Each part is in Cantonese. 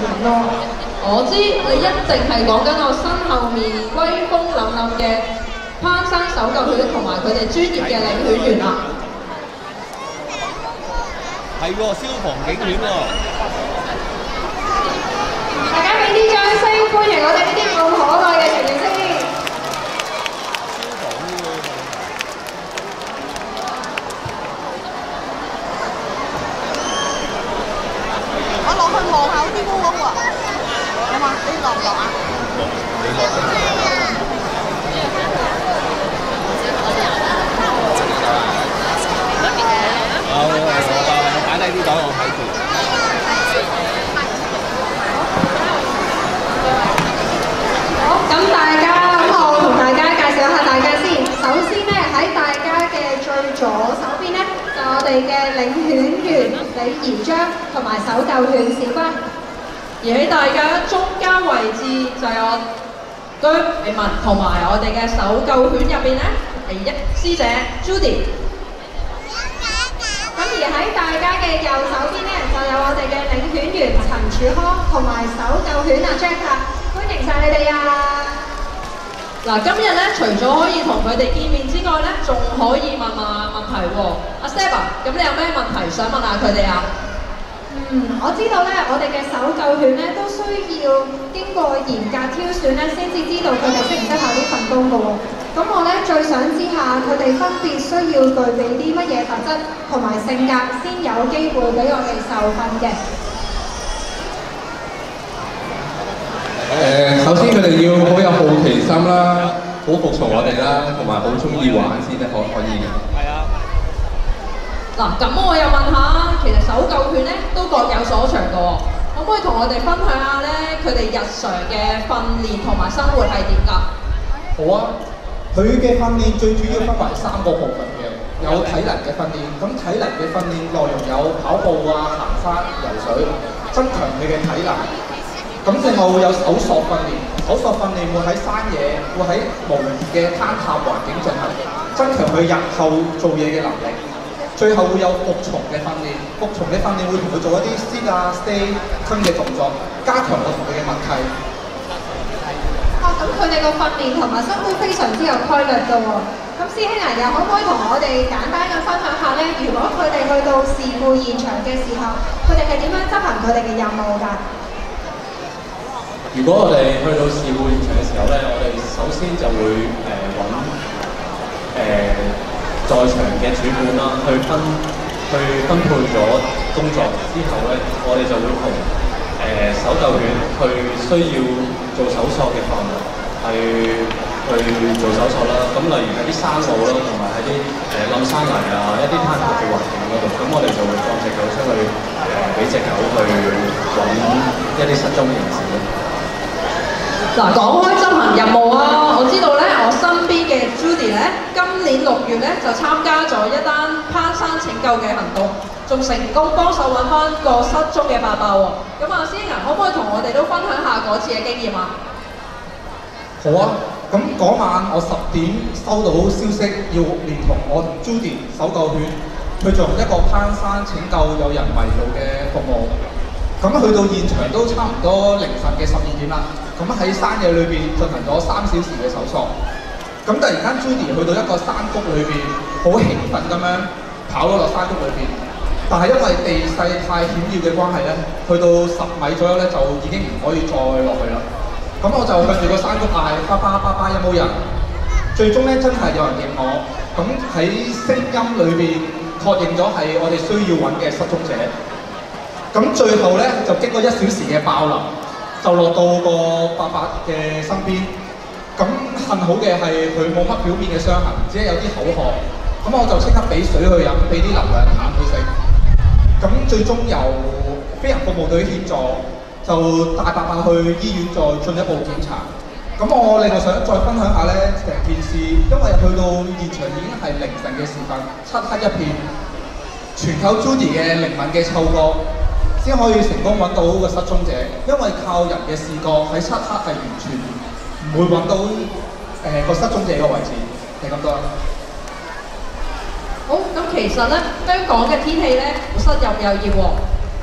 團咯。 我知你一定係講緊我身後面威風凜凜嘅攀山搜救犬同埋佢哋專業嘅領犬員啦。 係喎，消防警犬喎。 大家俾啲掌聲歡迎我哋呢啲咁可愛嘅成員先。 我落去望下嗰啲烏烏啊！有嘛？你落唔落啊？ 你落。我擺低啲袋，我睇住。 好，咁我同大家介紹下大家先。首先咧，喺大家嘅最左手邊咧，就我哋嘅領犬員李怡章同埋搜救犬小關。 而喺大家中間位置就有姜美文同埋我哋嘅搜救犬入邊咧，第一師姐 Judy。 咁而喺大家嘅右手邊咧，就有我哋嘅領犬員陳柱康同埋搜救犬阿 Jack 啦，歡迎晒你哋啊！ 嗱，今日咧除咗可以同佢哋見面之外咧，仲可以問問題喎。阿 Step 啊，咁你有咩問題想問下佢哋啊？ 我知道咧，我哋嘅搜救犬咧都需要經過嚴格挑選咧，先至知道佢哋適唔適合呢份工㗎喎。咁我咧最想知下佢哋分別需要具備啲乜嘢特質同埋性格，先有機會俾我哋受訓嘅。 首先佢哋要好有好奇心啦，好服從我哋啦，同埋好中意玩先得可以嘅。 係啊。 嗱，咁我又問下，其實搜救犬咧都各有所長嘅喎，可唔可以同我哋分享下咧佢哋日常嘅訓練同埋生活係點㗎？ 好啊，佢嘅訓練最主要分為3個部分嘅，有體能嘅訓練。咁體能嘅訓練內容有跑步啊、行山、游水，增強佢嘅體能。咁最後有搜索訓練，搜索訓練會喺山野，會喺模擬嘅坍塌環境進行，增強佢日後做嘢嘅能力。最後會有服從嘅訓練，服從嘅訓練會同佢做一啲 sit 啊、stay、吞嘅動作，加強我同佢嘅默契。 咁佢哋個訓練同埋生活非常之有規律㗎喎。咁師兄啊，又可唔可以同我哋簡單咁分享下咧？如果佢哋去到事故現場嘅時候，佢哋係點樣執行佢哋嘅任務㗎？ 如果我哋去到事故現場嘅時候咧，我哋首先就會揾在場嘅主管啦，去分配咗工作之後咧，我哋就會同搜救犬去需要做搜索嘅範圍去做搜索啦。咁例如喺啲山路啦，同埋喺啲冧山泥啊、一啲坍塌嘅環境嗰度，咁我哋就會放隻狗出去俾隻狗去揾一啲失蹤嘅人士咯。 嗱，講開執行任務啊，我知道咧，我身邊嘅 Judy 咧，今年6月咧就參加咗一單攀山拯救嘅行動，仲成功幫手揾翻個失蹤嘅伯伯喎。咁啊，師兄啊，可唔可以同我哋都分享下嗰次嘅經驗啊？ 好啊，咁嗰晚我10點收到消息，要連同我同 Judy 搜救犬去做一個攀山拯救有人迷路嘅服務。咁去到現場都差唔多凌晨嘅12點啦。咁喺山野裏邊進行咗3小時嘅搜索。咁突然間 Judy 去到一個山谷裏邊，好興奮咁樣跑咗落山谷裏邊。但係因為地勢太險要嘅關係咧，去到10米左右咧就已經唔可以再落去啦。咁我就向住個山谷嗌：爸爸爸爸有冇人？最終咧真係有人應我。咁喺聲音裏邊確認咗係我哋需要揾嘅失蹤者。咁最後咧就經過1小時嘅爆林，就落到個伯伯嘅身邊。咁幸好嘅係佢冇乜表面嘅傷痕，只係有啲口渴。咁我就即刻俾水去飲，俾啲能量棒佢食。咁最終由飛行服務隊協助，就帶伯伯去醫院再進一步檢查。咁我另外想再分享下咧成件事，因為去到現場已經係凌晨嘅時分，漆黑一片，全靠 Judy 嘅靈敏嘅嗅覺，先可以成功揾到個失蹤者。因為靠人嘅視覺喺漆黑係完全唔會揾到個失蹤者嘅位置。係咁多啦。 好，咁其實咧香港嘅天氣咧濕又熱喎，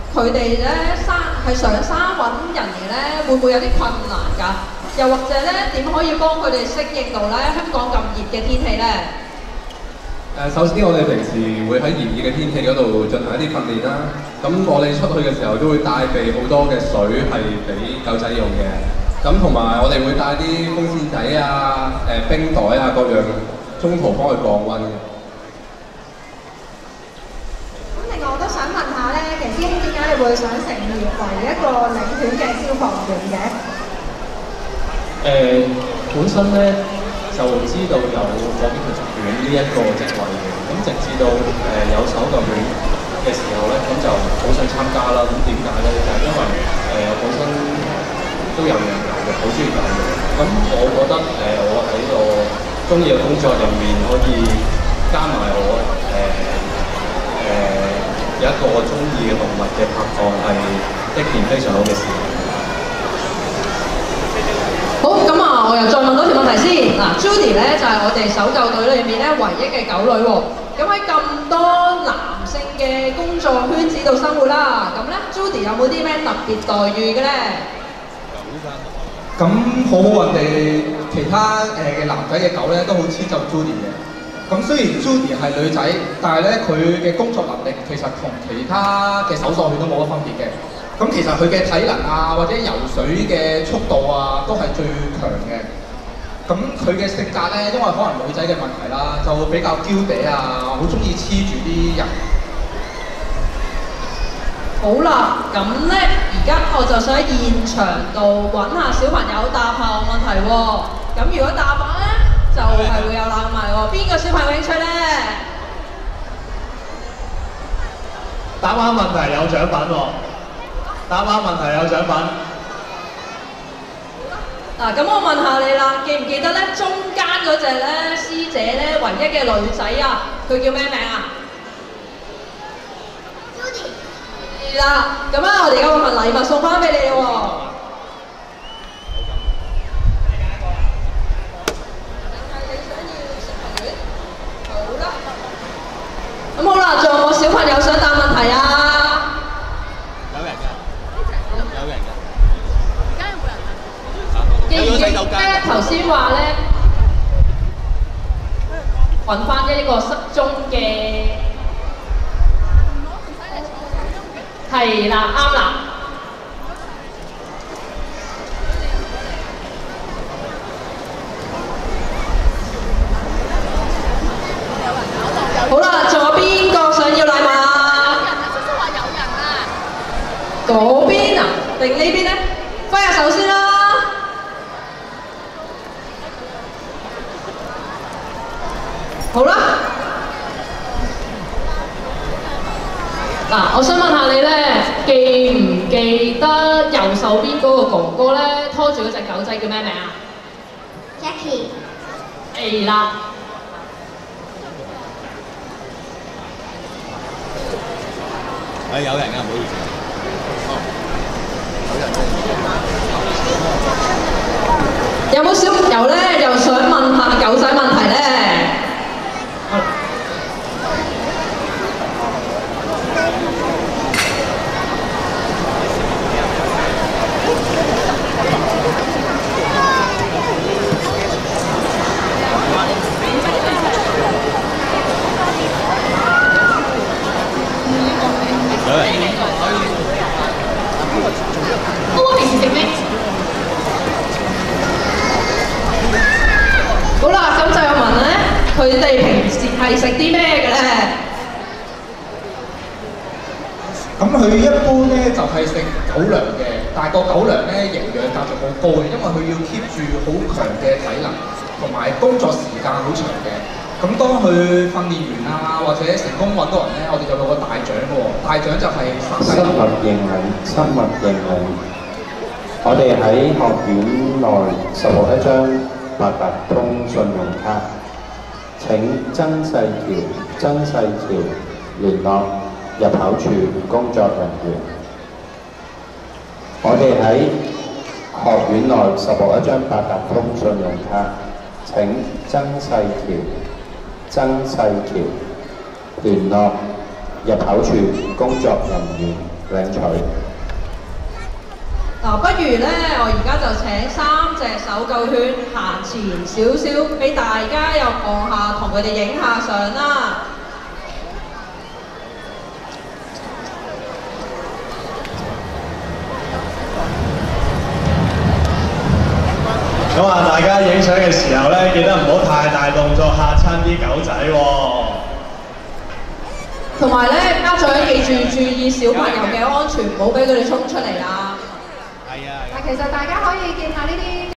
佢哋咧係上山揾人嚟咧，會唔會有啲困難㗎？又或者咧點可以幫佢哋適應到咧香港咁熱嘅天氣咧？ 首先我哋平時會喺炎熱嘅天氣嗰度進行一啲訓練啦。咁我哋出去嘅時候都會帶備好多嘅水係俾狗仔用嘅。咁同埋我哋會帶啲風扇仔啊、冰袋啊各樣，中途幫佢降溫嘅。 咁另外我都想問下咧，其實師兄點解你會想成業為一個領犬嘅消防員嘅？ 本身咧就知道有貨邊技術犬呢一個職位嘅，咁直至到有搜救犬嘅時候咧，咁就好想參加啦。咁點解咧？就係因為我本身都有養狗嘅，好中意狗嘅。咁我覺得我喺我中意嘅工作入面，可以加埋我有一個我中意嘅動物嘅拍檔，係一件非常好嘅事。 好，咁啊，我又再問多條問題先。嗱 ，Judy 咧就係我哋搜救隊裏面咧唯一嘅狗女喎。咁喺咁多男性嘅工作圈子度生活啦，咁咧 Judy 有冇啲咩特別待遇嘅咧？ 咁好好運地，其他嘅男仔嘅狗咧都好遷就 Judy 嘅。咁雖然 Judy 係女仔，但係咧佢嘅工作能力其實同其他嘅搜索犬都冇乜分別嘅。咁其實佢嘅體能啊，或者游水嘅速度啊，都係最強嘅。咁佢嘅性格咧，因為可能女仔嘅問題啦，就比較嬌嗲啊，好中意黐住啲人。 好啦，咁咧而家我就想喺現場度揾下小朋友答下我問題喎。咁如果答反咧，就係會有禮物喎。邊個小朋友有興趣咧？ 答啱問題有獎品喎！答啱問題有獎品。 嗱，咁我問下你啦，記唔記得咧中間嗰隻咧師姐咧唯一嘅女仔啊，佢叫咩名啊？Judy。係啦，咁啊，我哋而家會份禮物送翻俾你喎。好啦。咁好啦，仲有冇小朋友想答問題啊？記唔記得頭先話咧揾翻一個失蹤嘅係啦，啱啦。好啦，仲有邊個想要禮物啊？ 叔叔話有人啊。 嗰邊啊？定呢邊咧？揮下手先啦。好啦，嗱，我想問下你咧，記唔記得右手邊嗰個哥哥咧拖住嗰隻狗仔叫咩名啊 Jackie。 係啦。 有人啊，唔好意思。 有冇小朋友咧又想問下狗仔問題咧？好啦，咁就有問咧，佢哋平時係食啲咩嘅咧？ 咁佢一般咧就係食狗糧嘅，但係個狗糧咧營養價值好高嘅，因為佢要 keep 住好強嘅體能，同埋工作時間好長嘅。咁當佢訓練完啊，或者成功揾到人咧，我哋就有個大獎嘅喎，大獎就係生物認領，生物認領。我哋喺學院內售後一張八達通信用卡，請曾細橋聯絡入口處工作人員。我哋喺學院內售後一張八達通信用卡，請曾細橋聯絡入口處工作人員。 領取。 嗱，不如咧，我而家就請3隻搜救犬行前少少，俾大家又望下，同佢哋影下相啦。 咁啊，大家影相嘅時候咧，記得唔好太大動作嚇親啲狗仔喎。 同埋咧，家長記住注意小朋友嘅安全，唔好俾佢哋衝出嚟啦。 係啊。 但其實大家可以見下呢啲。